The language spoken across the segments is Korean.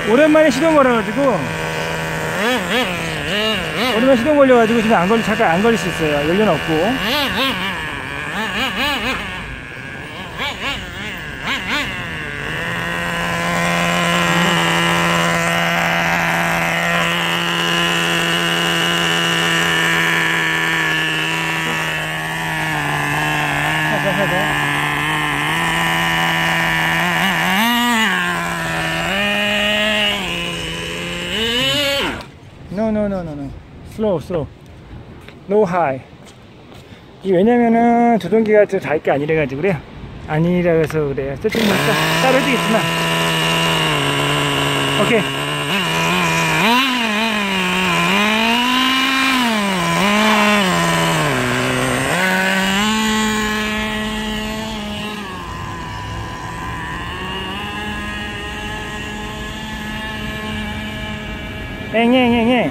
오랜만에 시동 걸어가지고 시동 걸려가지고 지금 잠깐 안 걸릴 수 있어요. 연료는 없고. No. Slow. No high. 이 왜냐면은 조종기가 저 닿을 게 아니래가지고 그래요. 아니라서 그래요. 세팅이니까 따로 해주겠지만. 오케이. 엥.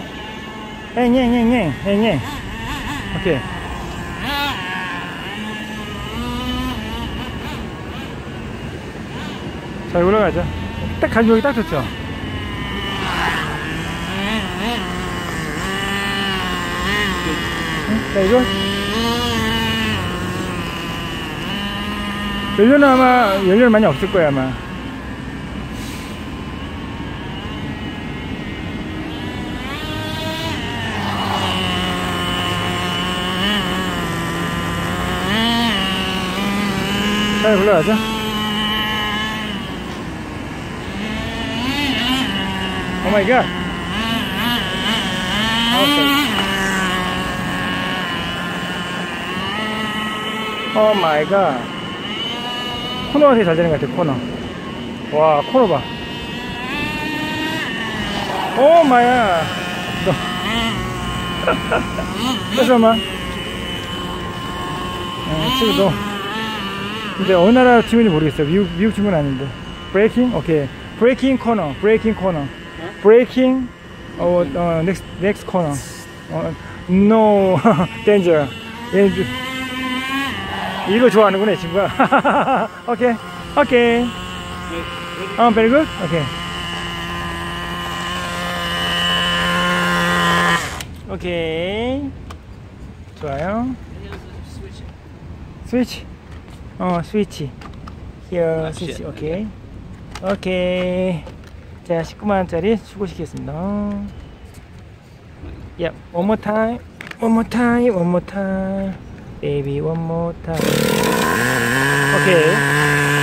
오케이. 자, 올라가죠. 딱 가격이 딱 좋죠. 자, 이거 연료는 많이 없을 거야 아마. 잘 올라가죠. 오 마이 갓. 오 마이 갓. 코너가 되게 잘 되는 것 같아. 코너. 와, 코너 봐. 오 마야. 잠깐만. 지금 너 근데 어느 나라 팀인지 모르겠어요. 미국 팀은 아닌데. 브레이킹? 오케이. 브레이킹 코너. 브레이킹 next corner. No danger. 이거 좋아하는구나 이 친구가. 오케이. very good. 오케이. 좋아요. 스위치. 스위치. Here, 스위치. 오케이. 자, 19만원짜리 출고시키겠습니다. Yeah, one more time. Baby, one more time. 오케이.